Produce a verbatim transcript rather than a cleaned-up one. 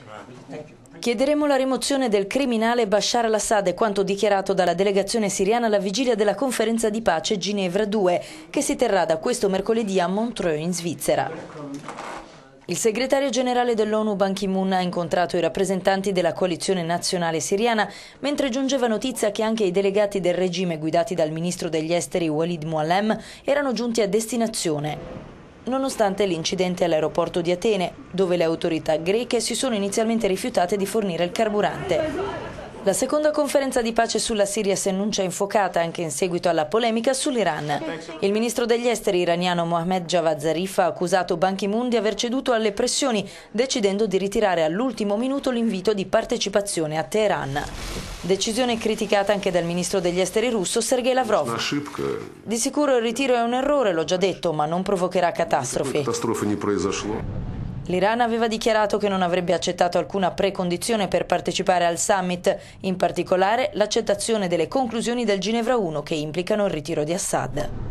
Chiederemo la rimozione del criminale Bashar al-Assad, è quanto dichiarato dalla delegazione siriana alla vigilia della conferenza di pace Ginevra due, che si terrà da questo mercoledì a Montreux in Svizzera. Il segretario generale dell'ONU Ban Ki-moon ha incontrato i rappresentanti della coalizione nazionale siriana, mentre giungeva notizia che anche i delegati del regime guidati dal ministro degli esteri Walid Muallem erano giunti a destinazione, nonostante l'incidente all'aeroporto di Atene, dove le autorità greche si sono inizialmente rifiutate di fornire il carburante. La seconda conferenza di pace sulla Siria si annuncia infuocata anche in seguito alla polemica sull'Iran. Il ministro degli esteri iraniano Mohammad Javad Zarif ha accusato Ban Ki-moon di aver ceduto alle pressioni, decidendo di ritirare all'ultimo minuto l'invito di partecipazione a Teheran. Decisione criticata anche dal ministro degli esteri russo Sergei Lavrov. Di sicuro il ritiro è un errore, l'ho già detto, ma non provocherà catastrofi. L'Iran aveva dichiarato che non avrebbe accettato alcuna precondizione per partecipare al summit, in particolare l'accettazione delle conclusioni del Ginevra uno che implicano il ritiro di Assad.